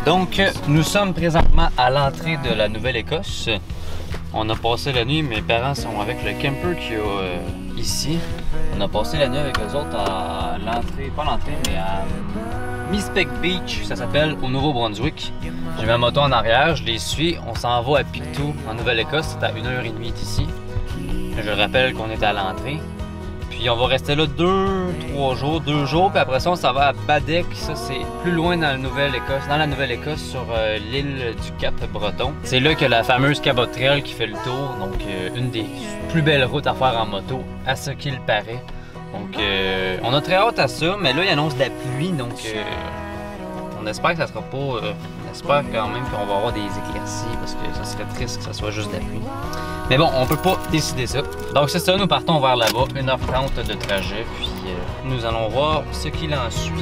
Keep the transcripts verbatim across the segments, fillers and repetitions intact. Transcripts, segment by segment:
Donc, nous sommes présentement à l'entrée de la Nouvelle-Écosse. On a passé la nuit, mes parents sont avec le camper qu'il y a euh, ici. On a passé la nuit avec eux autres à l'entrée, pas l'entrée, mais à Mispec Beach, ça s'appelle, au Nouveau-Brunswick. J'ai ma moto en arrière, je les suis. On s'en va à Pictou, en Nouvelle-Écosse. C'est à une heure trente d'ici. Je rappelle qu'on est à l'entrée. Puis on va rester là deux, trois jours, deux jours, puis après ça on s'en va à Baddeck. Ça c'est plus loin dans la Nouvelle-Écosse, dans la Nouvelle-Écosse sur euh, l'île du Cap-Breton. C'est là que la fameuse Cabot Trail qui fait le tour, donc euh, une des plus belles routes à faire en moto, à ce qu'il paraît. Donc euh, on a très hâte à ça, mais là il annonce de la pluie, donc euh, on espère que ça sera pas. Euh, on espère quand même qu'on va avoir des éclaircies parce que ça serait triste que ça soit juste de la pluie. Mais bon, on peut pas décider ça. Donc c'est ça, nous partons vers là-bas, une heure trente de trajet, puis euh, nous allons voir ce qu'il en suit.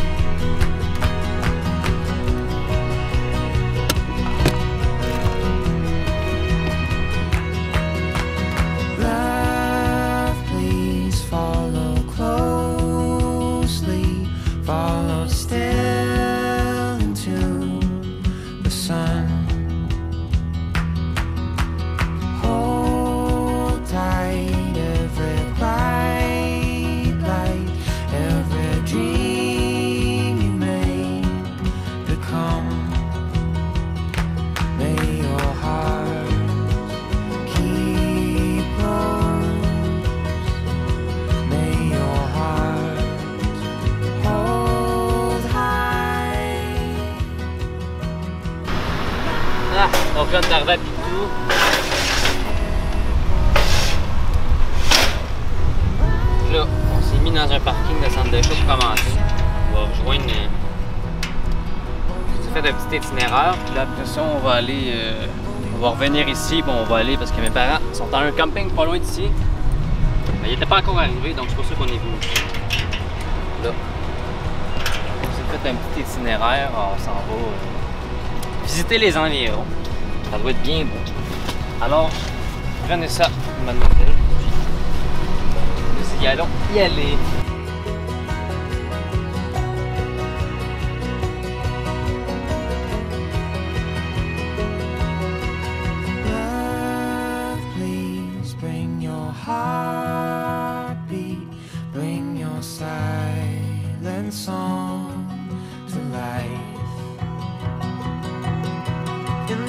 Donc là, on est arrivé à Pictou. Là, on s'est mis dans un parking de centre d'achat pour commencer. On va rejoindre. J'ai fait un petit itinéraire. Puis là, après ça, on va aller. Euh... On va revenir ici. Bon, on va aller parce que mes parents sont dans un camping pas loin d'ici. Mais ils n'étaient pas encore arrivés, donc c'est pour ça qu'on est venu. Là. On s'est fait un petit itinéraire. On s'en va euh... visiter les environs. Ça doit être bien bon. Alors, prenez ça, mademoiselle. Nous y allons y aller. Love, please bring your heartbeat, bring your silent song to life. And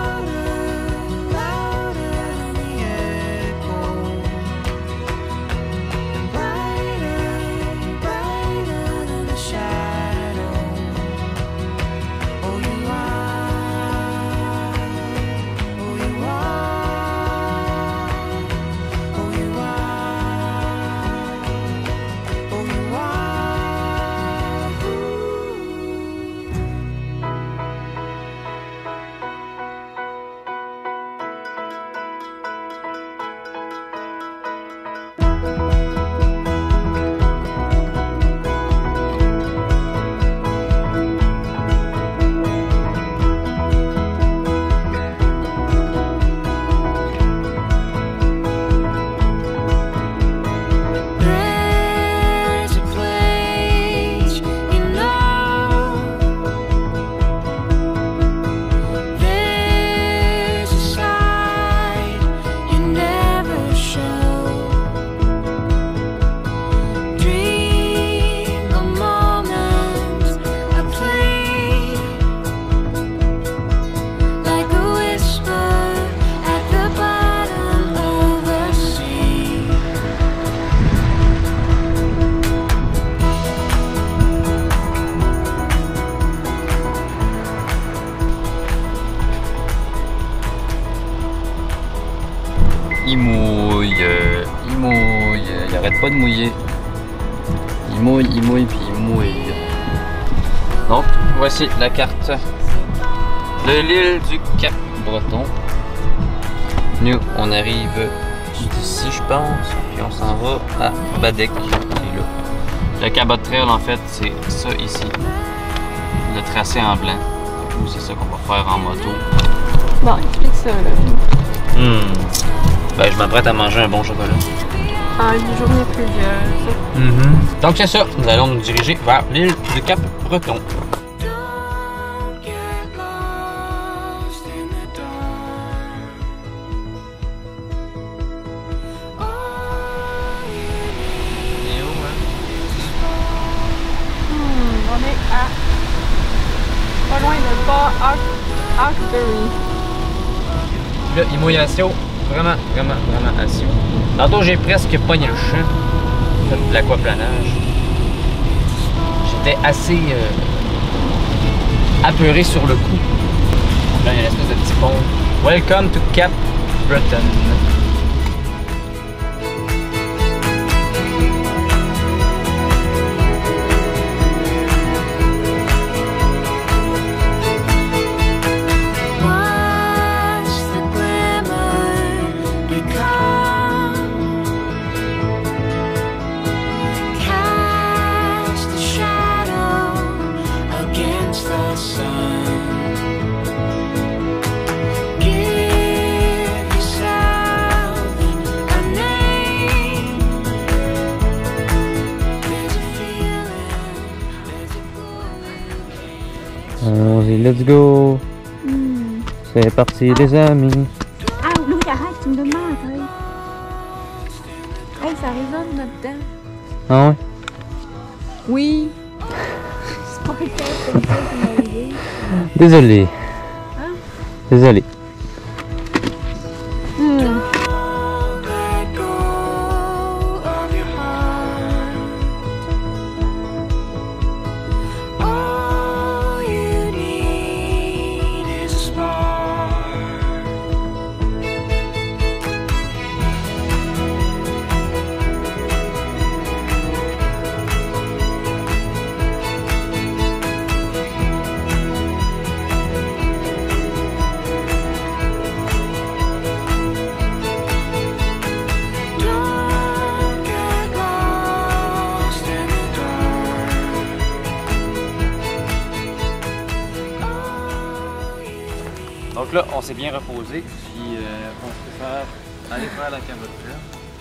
Il mouille, euh, il mouille, il arrête pas de mouiller. Il mouille, il mouille, puis il mouille. Donc, voici la carte de l'île du Cap-Breton. Nous, on arrive d'ici, je pense, puis on s'en va à Baddeck, qui est là. Le Cabot Trail, en fait, c'est ça ici. Le tracé en blanc. C'est ça qu'on va faire en moto. Bon, explique ça, là. Hmm. Ben, je m'apprête à manger un bon chocolat. En une journée pluvieuse. Mm-hmm. Donc, c'est ça. Nous allons nous diriger vers l'île du Cap-Breton. don't get à pas loin de Bar Hawkesbury. Là, il mouille assis, vraiment, vraiment, vraiment assis. Tantôt, j'ai presque pogné le champ. Fait de l'aquaplanage. J'étais assez euh, apeuré sur le coup. Là, il y a une espèce de petit pont. Welcome to Cap Breton. Allons-y, let's go! Mm. C'est parti, ah. Les amis! Ah, Louis, arrête, tu me demandes, hey! Hey, ça résonne là-dedans! Ah ouais? Oui! C'est pas le cas comme ça qui m'est arrivé. Désolé! Hein? Désolé! Mm. Donc là, on s'est bien reposé, puis euh, on peut faire aller faire la cabotrelle.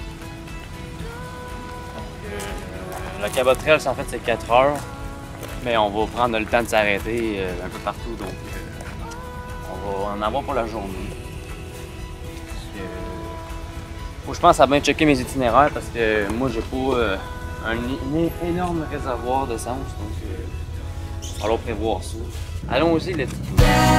Donc, euh, la cabotrelle, en fait, c'est quatre heures, mais on va prendre le temps de s'arrêter euh, un peu partout, donc euh, on va en avoir pour la journée. Puis, euh, faut que je pense à bien checker mes itinéraires parce que moi, j'ai pas euh, un, un énorme réservoir d'essence, donc euh, il va falloir prévoir ça. Allons-y, let's go.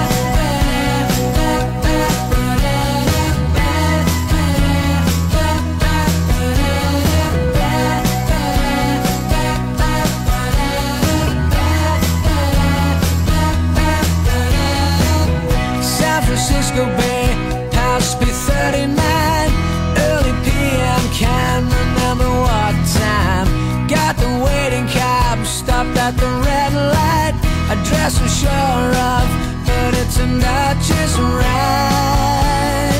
San Francisco Bay, past B thirty-nine, early P M, can't remember what time. Got the waiting cab, stopped at the red light. Address I'm sure of, but it's not just right.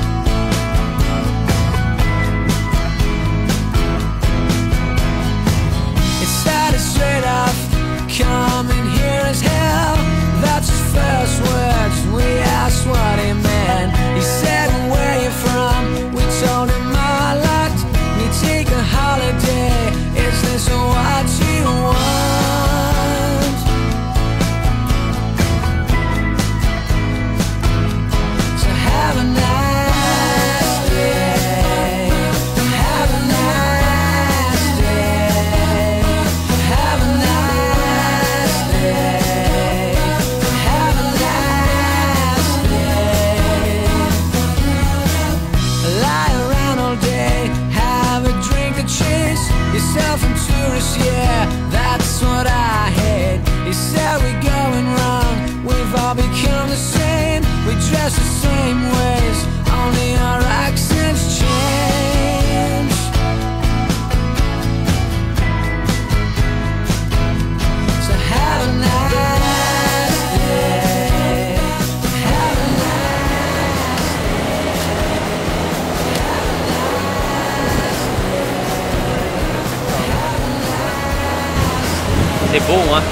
It started straight off, coming here as hell. That's his first words, we asked what he meant. He said, where you from? We told him our lot. We take a holiday, is this what you want? Have a nice day. Have a nice day. Have a nice day. Have a nice day. Lie around all day, have a drink or chase yourself and tourists, yeah, that's what I hate. He said we're going wrong, we've all become the same. We dress the same ways, only our accents change. So have a nice day. Have a nice day. C'est beau, hein?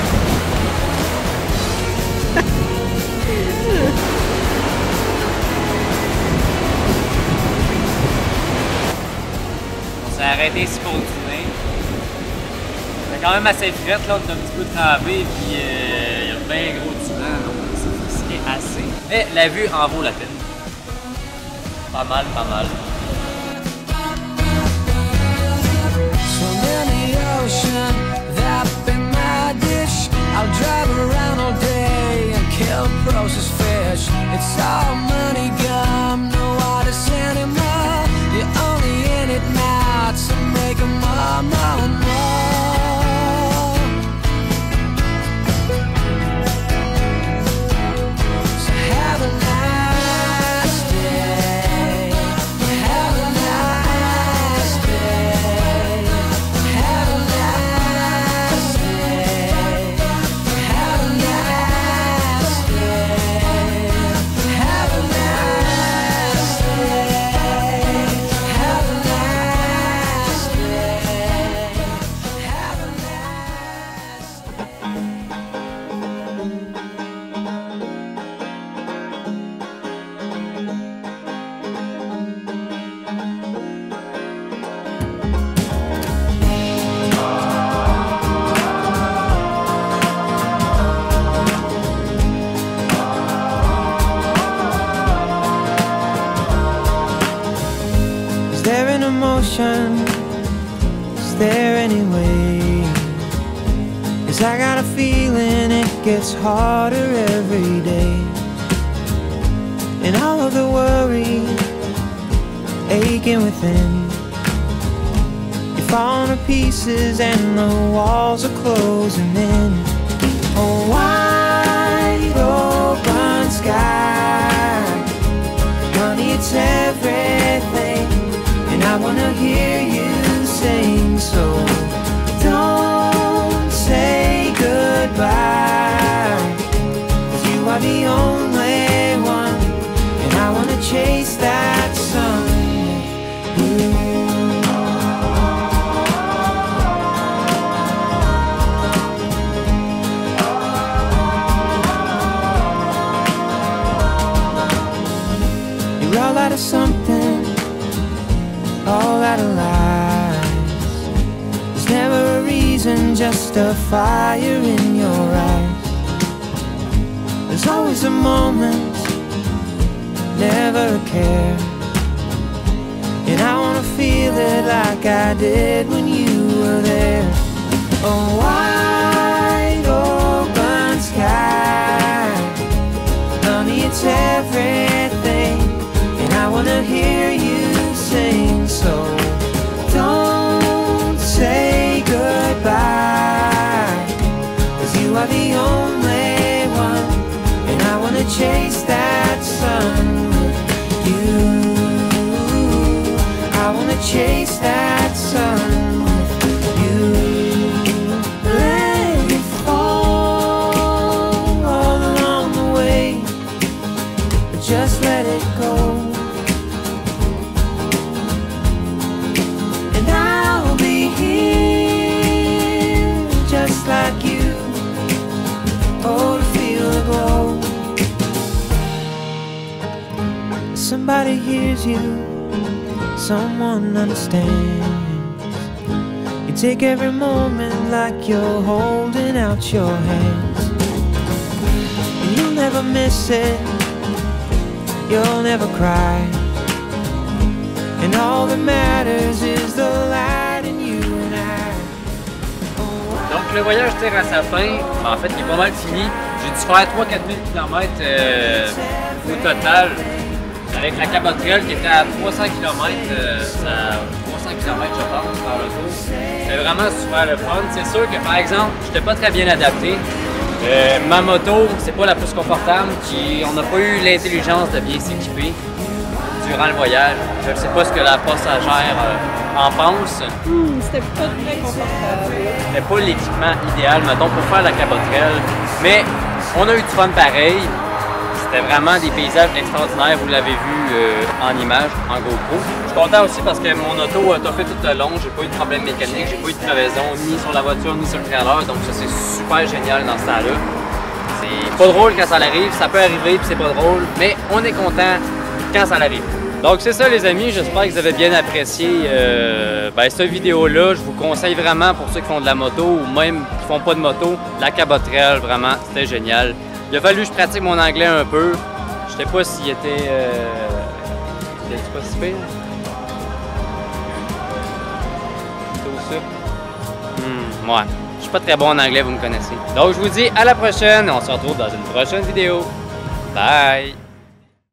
On s'est arrêté ici pour le dîner. C'est quand même assez frette, là, on est un petit peu trempé, puis euh, il y a un bien gros divan, donc c'est ce qui est assez. Mais la vue en vaut la peine. Pas mal, pas mal. Swim in the ocean, that be my dish. I'll drive around all day and kill processed fish. It's all money gum, no artists anymore. You're only in it now to make a more, more, more. So have a nice day. Have a nice day. Have a nice day. Have a nice day. Have a nice day. Have a nice day. Have a Is there an emotion? Is there any way? 'Cause I got a feeling it gets harder every day. And all of the worry aching within, you're falling to pieces and the walls are closing in. A wide open sky, honey, it's everything. And I wanna hear you sing, so don't say goodbye, 'cause you are the only one. And I wanna chase that sun with you. You're all out of something, all out of lies. There's never a reason, just a fire in your eyes. There's always a moment, never a care. And I wanna feel it like I did when you were there. A wide open sky, honey, it's everything. And I wanna hear you sing, so don't say goodbye, 'cause you are the only one. And I wanna chase that sun with you. I wanna chase that sun with you. Let it fall all along the way, but just let it go. And I'll be here just like you, oh, to feel the glow. Somebody hears you, someone understands. You take every moment like you're holding out your hands. And you'll never miss it, you'll never cry. And all that matters is the light in you and I. Donc le voyage tire à sa fin. En fait, il est pas mal fini. J'ai dû faire trois à quatre mille kilomètres euh, au total. Avec la cabotriole qui était à trois cents kilomètres, euh, à trois cents kilomètres je pense par le tour. C'était vraiment super le fun. C'est sûr que par exemple, je n'étais pas très bien adapté. Euh, ma moto, c'est pas la plus confortable. Qui, on n'a pas eu l'intelligence de bien s'équiper durant le voyage. Je ne sais pas ce que la passagère euh, en pense. Hmm, c'était pas très confortable. C'était pas l'équipement idéal, mettons, pour faire la cabotriole. Mais on a eu du fun pareil. C'était vraiment des paysages extraordinaires, vous l'avez vu euh, en image, en GoPro. Je suis content aussi parce que mon auto a toffé tout le long, j'ai pas eu de problème mécanique, j'ai pas eu de crevaison ni sur la voiture ni sur le trailer, donc ça c'est super génial dans ce temps-là. C'est pas drôle quand ça arrive, ça peut arriver puis c'est pas drôle, mais on est content quand ça arrive. Donc c'est ça les amis, j'espère que vous avez bien apprécié euh, ben, cette vidéo-là. Je vous conseille vraiment pour ceux qui font de la moto ou même qui font pas de moto, la cabotriole, vraiment, c'était génial. Il a fallu que je pratique mon anglais un peu. Je sais pas s'il était... Euh... Il était pas si pire? C'était au sucre? Hmm, ouais. suis pas très bon en anglais, vous me connaissez. Donc, je vous dis à la prochaine. On se retrouve dans une prochaine vidéo. Bye!